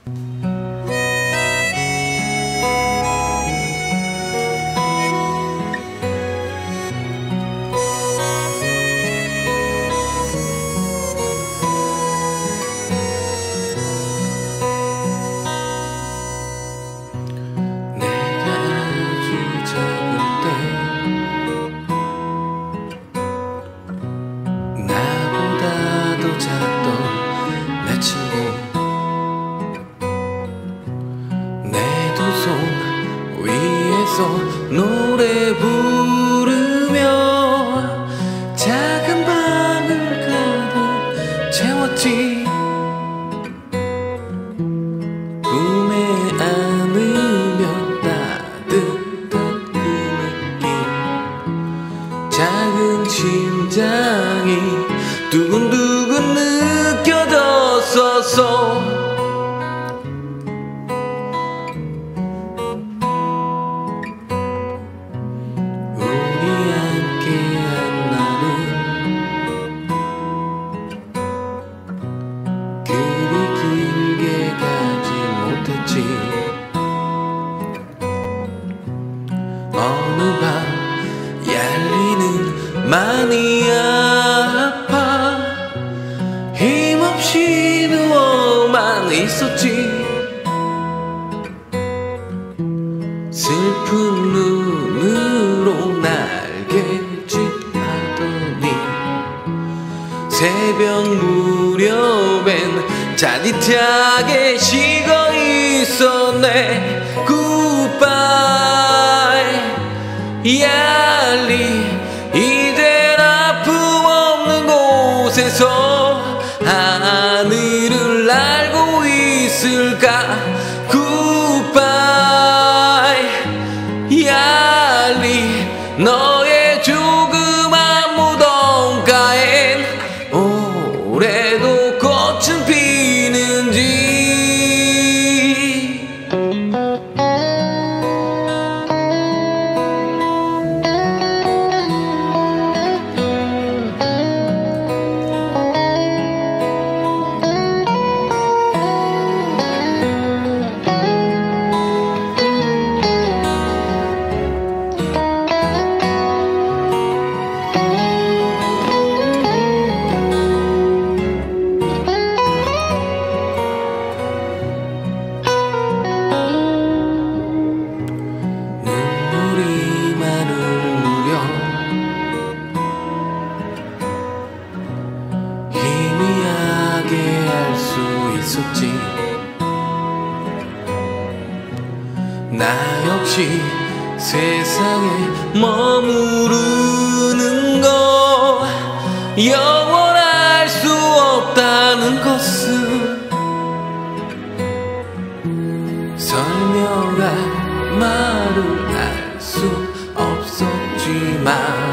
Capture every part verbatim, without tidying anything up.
노래 부르며 작은 방을 가득 채웠지. 꿈에 안으며 따뜻한 그 느낌, 작은 심장이 두근두근 느껴졌었어. 어느 밤 얄리는 많이 아파 힘없이 누워만 있었지. 슬픈 눈으로 날개짓하더니 새벽 무렵엔 짜릿하게 식어 있었네. Goodbye 얄리, 이젠 아픔 없는 곳에서 하늘을 날고 있을까. Goodbye 얄리, 너의 조그만 무덤가엔 올해도 꽃은 피는지. 있었지. 나 역시 세상에 머무르는 거, 영원할 수 없다는 것은 설명할 말을 할 수 없었지만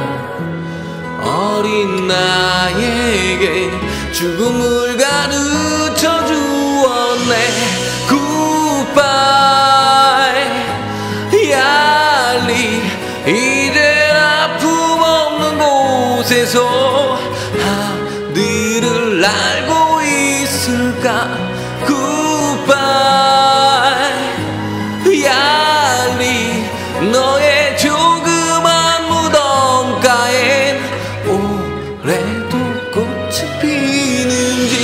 어린 나에게 죽음을 가르쳐 주었네. Goodbye 얄리, 이젠 아픔 없는 곳에서 하늘을 날고 있을까. Goodbye 얄리, 너의 조그만 무덤가엔 올해도 꽃이 피는지.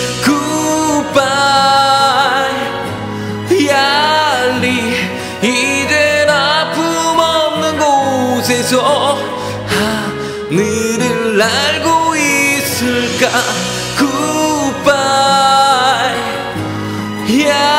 Goodbye 얄리, 이젠 아픔 없는 곳에서 하늘을 날고 있을까. Goodbye 얄리.